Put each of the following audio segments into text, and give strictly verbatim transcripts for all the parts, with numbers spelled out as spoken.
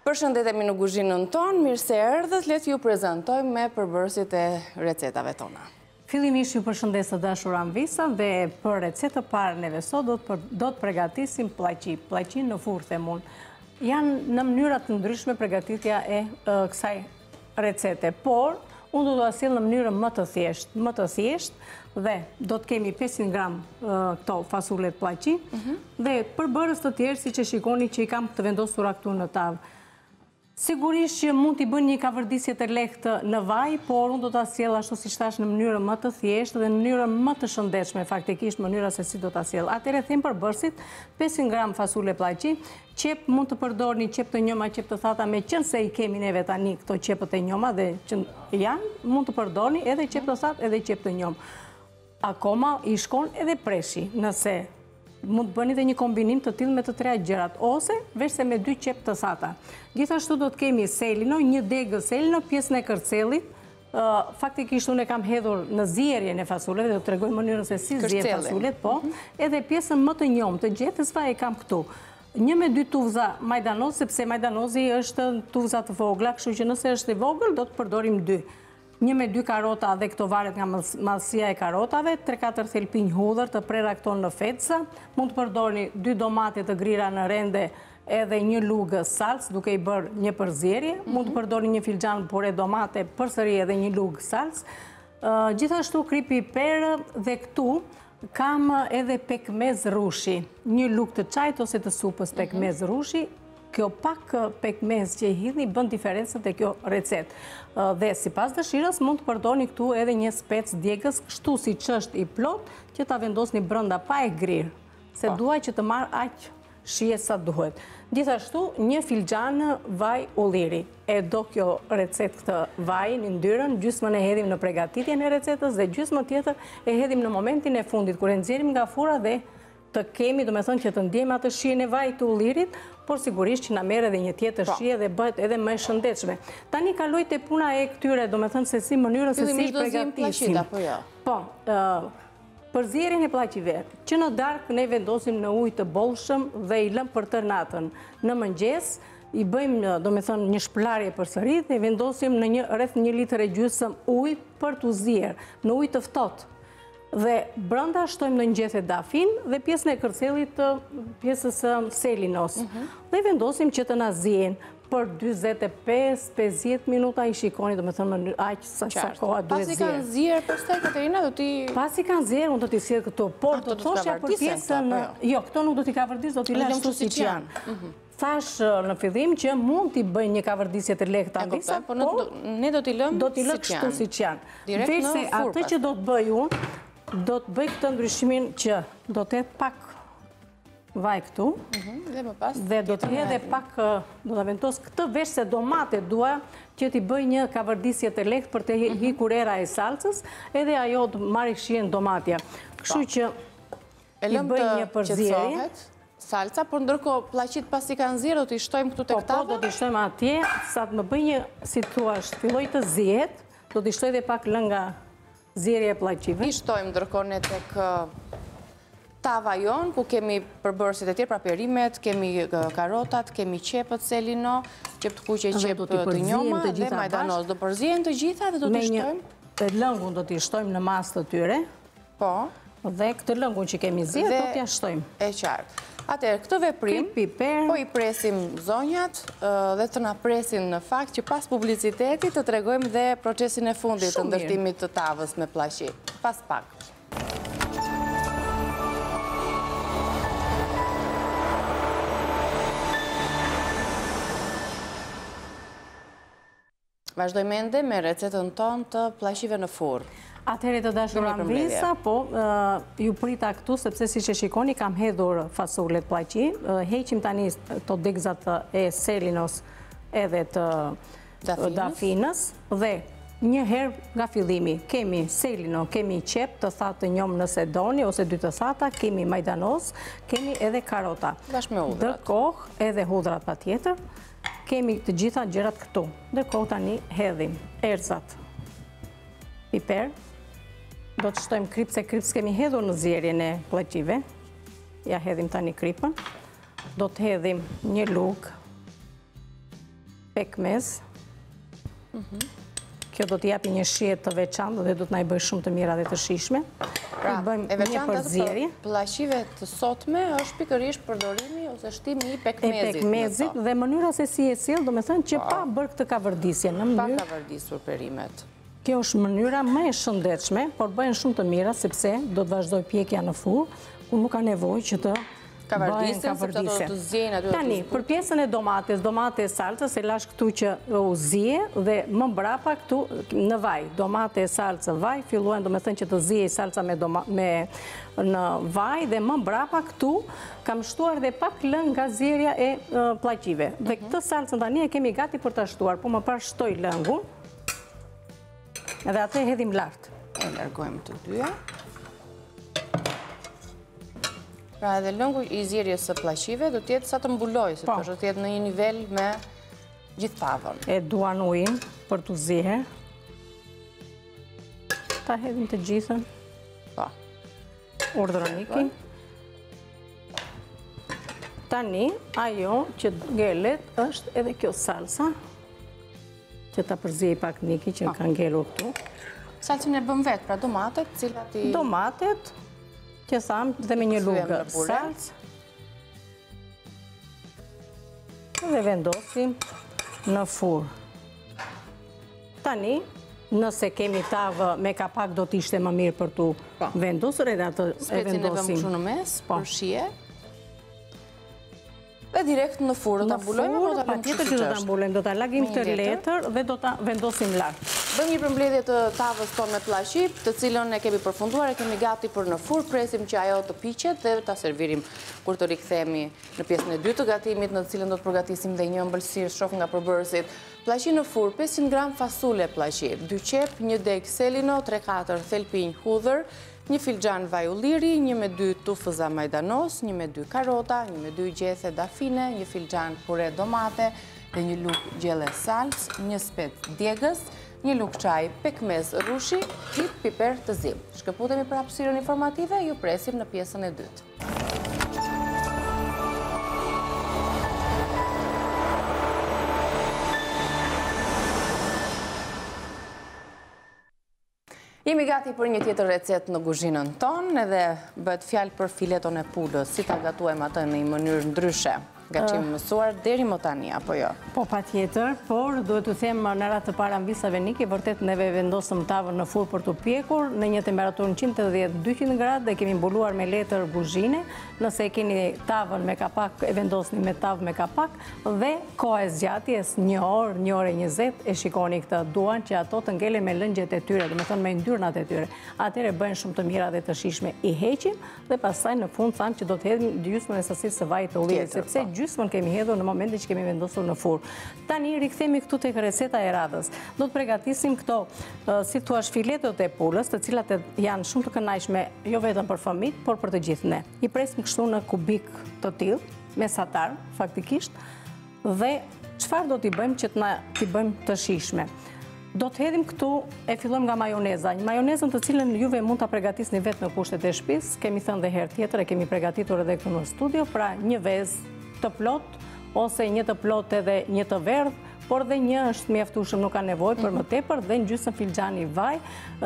Përshëndetemi në kuzhinën tonë, mirë se erdhët, le t'ju prezantojmë me përbërësit e recetave tona. Fillimisht ju përshëndes të dashur Anvisa dhe për recetë parë neve sot do të përgatisim pllaqi, pllaqin në furrë themun. Janë në mënyrat të ndryshme përgatitja e kësaj recete, por unë do të sjell në mënyrën më të thjeshtë, më të thjeshtë dhe do të kemi pesëqind gram këto fasulet pllaqi dhe përbërës të tjerë siç e shikoni që i kam të vendosura këtu në tavë. Sigurisht që mund t'i bëni një kavërdisje të lehtë në vaj, por unë do t'a sjell ashtu siç thash në mënyrën më të thjeshtë dhe në mënyrën më të shëndetshme, faktikisht mënyra se si do t'a sjell. Atëherë them përbërësit, pesëqind gram fasule pllaqi, qep mund të përdorni qep të njoma, qep të thata, me qenë se i kemi neve tani këto qepët e njoma dhe që janë, mund të përdorni edhe qep të thatë edhe qep të njom. Akoma i shkon edhe preshi, nëse mund të bëni dhe një kombinim të tillë me të treja gjërat, ose veçse me dy qep të thata. Gjithashtu do të kemi selino, një degë selino, pjesën e kërcellit. Faktikisht unë e kam hedhur në zierjen e fasuleve, dhe do të tregoj mënyrën se si zjer fasulet, po, edhe pjesën më të njom të gjethes vaj e kam këtu. Një me dy tuvza majdanoz, sepse majdanozi është tuvza të vogla, kështu që nëse është i vogël, do të përdorim dy. Një me dy karota dhe këto varet nga madhësia e karotave, tre katër thelpinj hudhër të prera këto në fetsa, mund të përdorni dy domate të grira në rende edhe një lugë salcë, duke i bërë një përzierje, mund të përdorni një filxhan pure domate përsëri edhe një lugë salcë. Gjithashtu kripi perë dhe këtu kam edhe pekmez rushi, një lugë të çajit ose të supës pekmez rushi. Kjo pak pekmez që i hidhni bën diferencën e kjo recet. Dhe si pas dëshirës mund të përdorni këtu edhe një spec djegës, kështu si që është i plot, që ta vendosni brenda pa e grirë, se duaj që të marrë aq shije sa duhet. Gjithashtu një filxhan vaj ulliri. E do kjo recet këtë vaj në ndyrën, gjysmën e hedhim në përgatitjen e recetës dhe gjysmën tjetër e hedhim në momentin e fundit, kur e nxjerrim nga fura dhe të kemi, do me thënë që të ndjejmë atë shijen e vajit të ullirit, por sigurisht që na merr edhe një tjetër shije dhe bëhet edhe më e shëndetshme. Tani kaloj te puna e këtyre, do me thënë se si mënyrën se si i përgatisim. Po, përzierjen e pllaqive, që në darkë ne vendosim në ujë të bollshëm dhe i lëm për tërë natën. Në mëngjes i bëjmë, do me thënë, një shpëlarje përsëri dhe i vendosim në një rreth një litër e gjysmë ujë për t'u zier, në ujë të ftohtë. Dhe brenda shtojmë në ngjethë dafin dhe pjesën e kërcellit të pjesës selinos. Dhe vendosim që të na zien për dyzet e pesë pesëdhjetë minuta, i shikoni, do me thënë aq sa koha duhet zier. Pasi kanë zier, pastaj Katerina do t'i Pasi kanë zier, unë do t'i sjell këto, por do të thoshja për pjesën, jo, këto nuk do t'i kavërdis, do t'i lësh ashtu siç janë. Thash në fillim që mund t'i bëjnë një kavërdisje të lehtë Anvisa, por ne do t'i lëmë do t'i lë kështu siç janë. Veçse atë që do të bëj unë, do të bëj këtë ndryshimin që do të jetë pak vaj këtu dhe do të jetë pak, do të vendos këtë veç se domate dua që t'i bëj një kavërdisje të lehtë për të hikur era e salcës, edhe ajo të marrë shijen domatja. Kështu që i bëj një përzierje. Salca, por ndërkohë pllaqit pasi kanë zier, do t'i shtojmë këtu tek tava? Po, do t'i shtojmë atje, sa të më bëj një, si thua, filloj të zihet, do t'i shtoj dhe pak lënga zierje e pllaqive. I shtojmë ndërkohë ne tek tava jon, ku kemi përbërësit e tjerë, pra perimet, kemi karotat, kemi qepët selino, qep të kuqe, qep të njoma dhe majdanoz. Do përzihen të gjitha dhe do t'i shtojmë? Me lëngun do t'i shtojmë në mas të tyre. Po. Dhe këtë lëngun që kemi zier, do t'ja shtojmë. E qartë. Atëherë, këtë veprim, po i presim zonjat dhe të na presin në fakt që pas publicitetit të tregojmë dhe procesin e fundit të ndërtimit të tavës me pllaqi. Pas pak. Vazhdojmë ende me recetën tonë të pllaqive në furrë. Atëherë të dashur Anvisa, po, ju prita këtu, sepse si që shikoni, kam hedhur fasulet pllaqi, heqim tani të degzat e selinos edhe të dafinës, dhe një herë nga fillimi, kemi selino, kemi qep të thatë të njom nëse doni, ose dy të thata, kemi majdanoz, kemi edhe karota. Bashkë me hudrat. Ndërkohë, edhe hudrat pa tjetër, kemi të gjitha gjërat këtu. Ndërkohë tani hedhim erëzat, piper, do të shtojmë krip, se krip s'kemi hedhur në zierjen e pllaqive. Ja hedhim tani kripën. Do të hedhim një lugë pekmez. Kjo do t'japi një shiet të veçantë dhe do t'na i bëj shumë të mira dhe të shishme. Pra, e veçantë të plaqive të sotme është pikërisht përdorimi ose shtimi i pekmezit. E pekmezit dhe mënyra se si e sjell, do me thënë që pa bërë këtë kavërdisje në mënyrë. Pa kavërdisur perimet. Kjo është mënyra më e shëndetshme, por bëhen shumë të mira sepse do të vazhdoj pjekja në furrë, ku nuk ka nevojë që të bëhen kavërdisje. Tani, për pjesën e domates, domate e salcës, e lash këtu që u zije dhe më mbrapa këtu në vaj. Domate e salcë vaj, filluan do me thënë që të zije salca në vaj dhe më mbrapa këtu kam shtuar dhe pak lëng nga zjerja e plaqive. Dhe këtë salcën tani e kemi gati për të shtuar, po më parë shtoj lëngun edhe atë e hedhim lartë. E largojmë të dyja. Pra edhe lëngu i zjerjes së plaqive do t'jetë sa të mbuloj, se të jetë në një nivel me gjithë tavën. E duan ujin për t'u ziher. Ta hedhim të gjithën. Po. Urdhroniki. Tani, ajo që ngelet është edhe kjo salsa, që ta përzije pak Niki që ka ngelur këtu. Salcën e bëm vetë, pra domatet, cilat i... Domatet, që thamë dhe me një lugë salcë. Dhe vendosim në furrë. Tani, nëse kemi tavë me kapak, do t'ishte më mirë për t'u vendosur, edhe atë e vendosim. Specin e vëmë kështu në mes, për shije. Dhe direkt në furrë, do t'a mbulojmë, do t'a tjetër që do t'a mbulojmë, do t'a lagim të letër dhe do t'a vendosim lartë. Bëjmë një përmbledhje të tavës tonë me plaqip, të cilën e kemi përfunduar, e kemi gati për në furrë, presim që ajo të piqet dhe t'a servirim kur të rikthehemi në pjesën e dytë të gatimit, në të cilën do të përgatisim dhe një ëmbëlsirë shoh nga përbërësit. Plaqi në furrë, pesëqind gram fasule plaqi, dy qep, një deg selino, tre katër thelpinj hudhër, një filxhan vaj ulliri, një me dy tufëza majdanos, një me dy karota, një me dy gjethe dafine, një filxhan pure domate dhe një luk gjelle salcë, një spet djegës, një luk qaj pekmez rushi, qip piper të zim. Shkëputemi për hapësirën informative, ju presim në pjesën e dytë. Jemi gati për një tjetër recet në kuzhinën tonë, edhe bëhet fjalë për fileton e pulës, si ta gatuajmë atë në një mënyrë ndryshe, nga që më mësuar deri më tani, apo jo? Po, pa tjetër, por duhet të them në ratë të para mbisave Niki, vërtet neve vendosëm tavën në furrë për të pjekur, në një temperaturë në njëzet e dhjetë deri në dyqind gradë dhe kemi mbuluar me letër kuzhine, nëse e keni tavën me kapak, e vendosni me tavë me kapak, dhe koha e zgjatjes një orë, një orë e njëzet, e shikoni këtë, duan që ato të ngele me lëngjet e tyre, dhe me thonë me ndyrnat e tyre. Atëre bëhen shumë të mira dhe të shishme, i heqim dhe pastaj në fund thamë që do të hedhim gjysmën e sasisë së vajit të ullirit, sepse gjysmën kemi hedhur në momentin që kemi vendosur në furrë. Tani rikthehemi këtu tek receta e radhës. Do të përgatisim këto, si thua, filetot e pulës, të cilat janë shumë të kënaqshme, jo vetëm për fëmijët, por për të gjithë ne. I presim kështu në kubik të tillë, mesatar, faktikisht, dhe çfarë do t'i bëjmë që t'na t'i bëjmë të shijshme? Do të hedhim këtu, e fillojmë nga majoneza. Një majonezën të cilën juve mund ta përgatisni vetë në kushtet e shtëpisë, kemi thënë dhe herë tjetër, e kemi përgatitur edhe këtu në studio, pra një vezë të plot, ose një të plot edhe një të verdh, por dhe një është mjaftueshëm, nuk ka nevojë për më tepër, dhe në gjysmë filxhani vaj,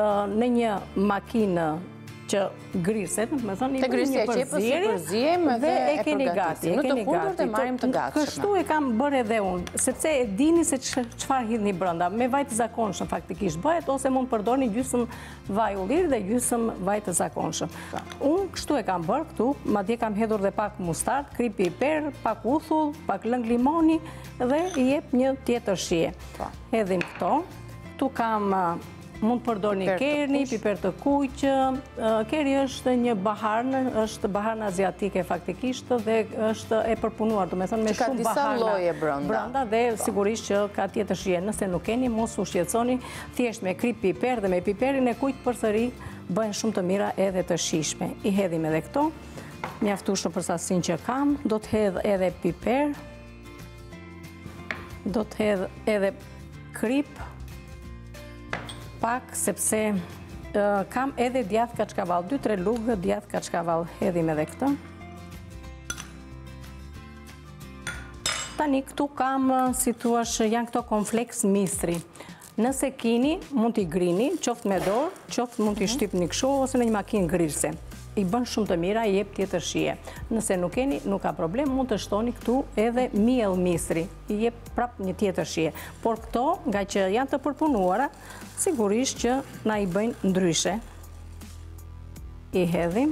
në një makinë që griset, me thonë, të grisja që e përzijeme dhe e përgatisim. Në të hudhur të marim të gatshme. Kështu e kam bërë edhe unë, sepse e dini se çfarë hidhni brenda. Me vaj të zakonshëm faktikisht bëhet, ose mund përdorni gjysmë vaj ulliri dhe gjysmë vaj të zakonshëm. Unë kështu e kam bërë këtu, madje kam hedhur dhe pak mustard, krip piper, pak uthull, pak lëng limoni dhe i jep një tjetër shije. Hedhim këto. Këtu kam mund përdorni kerni, piper të kuq. Keri është një baharnë, është baharnë aziatike faktikisht dhe është e përpunuar, do me thonë me shumë baharna brenda dhe sigurisht që ka tjetër shije. Nëse nuk keni, mos u shqetësoni, thjesht me krip piper dhe me piperin e kuq përsëri bëhen shumë të mira edhe të shijshme. I hedhim edhe këto, mjaftueshëm për sasinë që kam, do të hedh edhe piper, do të hedh edhe krip, pak, sepse kam edhe djathë kaçkavall, dy tre lugë djathë kaçkavall, hedhim edhe këtë. Tani, këtu kam, si thuash, janë këto kompleks mistri. Nëse kini, mund t'i grini, qoftë me dorë, qoftë mund t'i shtypni kështu, ose në një makinë grillëse. I bën shumë të mira, i jep tjetër shije. Nëse nuk keni, nuk ka problem, mund të shtoni këtu edhe miell mistri. I jep prap një tjetër shije. Por këto, nga që janë të përpunuara, sigurisht që na i bëjnë ndryshe. I hedhim.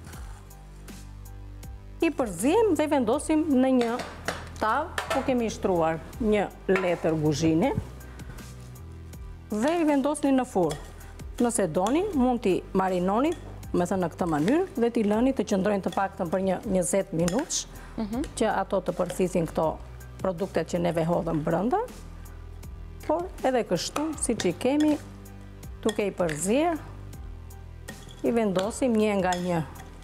I përzim dhe i vendosim në një tavë, ku kemi shtruar një letër guzhine, dhe i vendosni në furrë. Nëse doni, mund t'i marinoni, me thënë në këtë mënyrë, dhe t'i lëni të qëndrojnë të paktën për një njëzet minutësh, që ato të përthisin këto produktet që neve hodhëm brënda, por edhe kështu, si që i kemi, duke i përzirë, i vendosim një nga një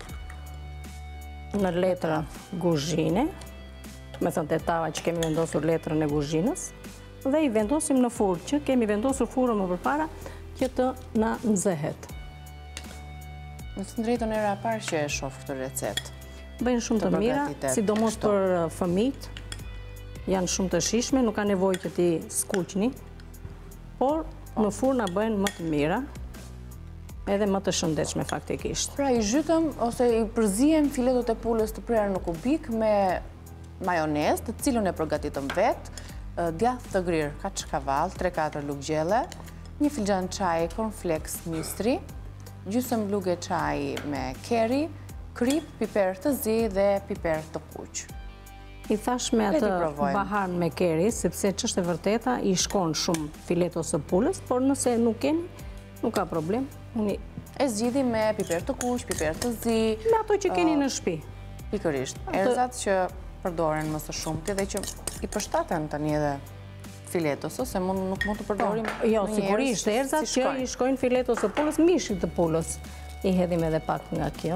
në letra guzhine, me thënë të tava që kemi vendosur letrën e guzhinës, dhe i vendosim në furrë, që kemi vendosur furrën më përpara, që të na nxehet. Në të drejtën era e parë që e shoh këtë recetë. Bëjnë shumë të mira, sidomos për fëmijët, janë shumë të shijshme, nuk ka nevojë që ti skuqni, por në furrë na bëjnë më të mira, edhe më të shëndetshme faktikisht. Pra i zhytëm ose i përzijem filetot e pulës të prerë në kubik me majonez, të cilën e përgatitëm vetë, djathë të grirë, katër kaval, tre katër lugë gjelle, një filxhan çaji cornflakes mistri, gjysmë lugë çaji me keri, krip, piper të zi dhe piper të kuq. I thash me atë bahan me keri, sepse ç'është e vërteta, i shkon shumë filetos së pulës, por nëse nuk keni, nuk ka problem. Unë e zgjidhi me piper të kuq, piper të zi. Me ato që keni në shtëpi. Pikërisht. Erzat që përdoren më së shumti dhe që i përshtaten tani edhe filetos, ose nuk mund të përdorim në Jo, sigurisht, erzat që i shkojnë filetos së pulës, mishit të pulës. I hedhim edhe pak nga kjo.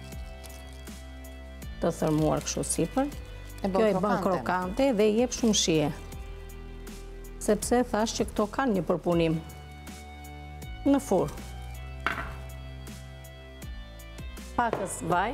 Të thërmuar kështu sipër. Kjo i bën krokante dhe i jep shumë shije. Sepse thash që këto kanë një përpunim në furrë. Pakës vaj.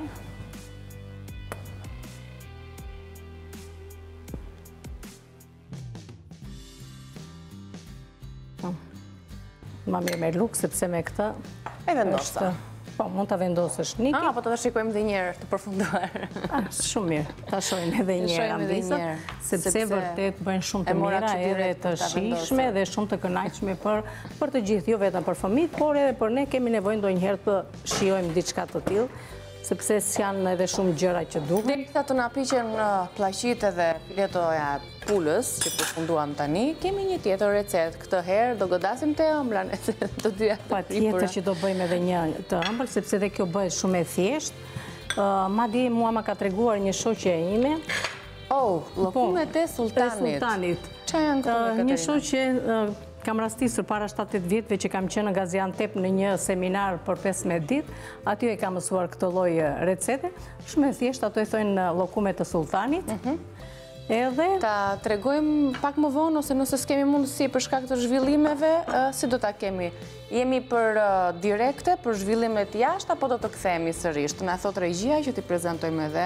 Ma mirë me lukë, sepse me këta... E vendosa. Po, mund të vendosësh niki. A, po të të shikojmë dhe njerë të përfunduar. Shumë mirë, të shojmë edhe njerë ambisët, sepse vërtet bëjnë shumë të mira, edhe të shishme dhe shumë të kënaqshme për të gjithë, jo vetëm për fëmijët, por edhe për ne kemi nevojë ndonjëherë të shijojmë diçka të tillë, sepse s'janë edhe shumë gjëra që duken. Dhe këta të na piqen pllaqit edhe filetoja pulës që përfunduam tani, kemi një tjetër recetë. Këtë herë do godasim të ëmbëlën të dyja. Patjetër që do bëjmë edhe një të ëmbël, sepse edhe kjo bëhet shumë e thjeshtë. Madje mua ma ka treguar një shoqe ime. Oh, llokumet e sultanit. Çfarë janë këto me Katerina? Një shoqe kam rastisur para shtatë vjetëve që kam qenë në Gaziantep në një seminar për pesëmbëdhjetë ditë, aty e kam mësuar këtë lloj recete. Shumë e thjeshtë, ato i thonë llokumet të sultanit. Edhe ta tregojmë pak më vonë, ose nëse s'kemi mundësi për shkak të zhvillimeve, si do ta kemi? Jemi për direkte, për zhvillimet jashtë, apo do të kthehemi sërish? Të na thot regjia që t'i prezantojmë edhe,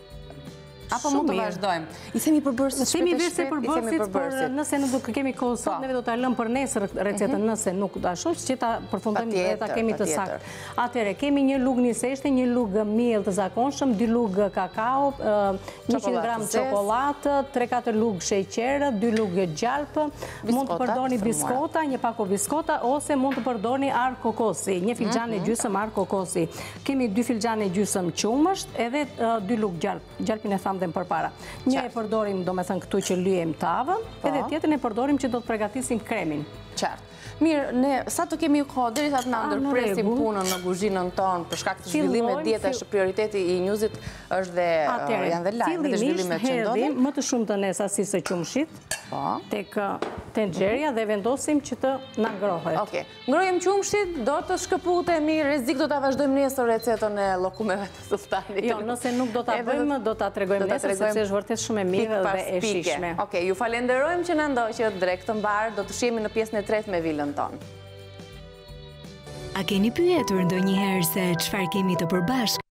apo mund të vazhdojmë? I themi përbërësit shpejt e shpejt, përbërësit, por nëse nuk kemi kohë sot, neve do ta lëmë për nesër recetën, nëse nuk do ashtu, që ta përfundojmë dhe ta kemi të saktë. Atëherë, kemi një lugë niseshte, një lugë miell të zakonshëm, dy lugë kakao, njëqind gram çokoladë, tre katër lugë sheqer, dy lugë gjalpë, mund të përdorni biskota, një pako biskota, ose mund të përdorni ar kokosi, një filxhan e gjysmë ar kokosi. Kemi dy filxhan e gjysmë qumësht, edhe dy lugë gjalp. Gjalpin e tham dhe më përpara. Një e përdorim, do me thënë këtu që lyjem tavën, edhe tjetën e përdorim që do të përgatisim kremin. Qartë. Mirë, ne sa të kemi kohë, deri sa të na ndërpresim punën në kuzhinën tonë, për shkak të zhvillimeve dietash, prioriteti i njuzit është dhe janë dhe lajmet dhe zhvillimet që ndodhin. Më të shumë të ne sasi së qumshit, tek tenxheria dhe vendosim që të na ngrohet. Okej. Ngrohem qumshit, do të shkëputemi, rrezik do ta vazhdojmë nesër recetën e llokumeve të sultanit. Jo, nëse nuk do ta bëjmë, do ta tregojmë nesër, sepse është vërtet shumë e mirë dhe e shijshme. Okej, ju falenderojmë që na ndoqët drejt të mbar, do të shihemi në pjesën e tretë me Vilën tonë. A keni pyetur ndonjëherë se çfarë kemi të përbashkët?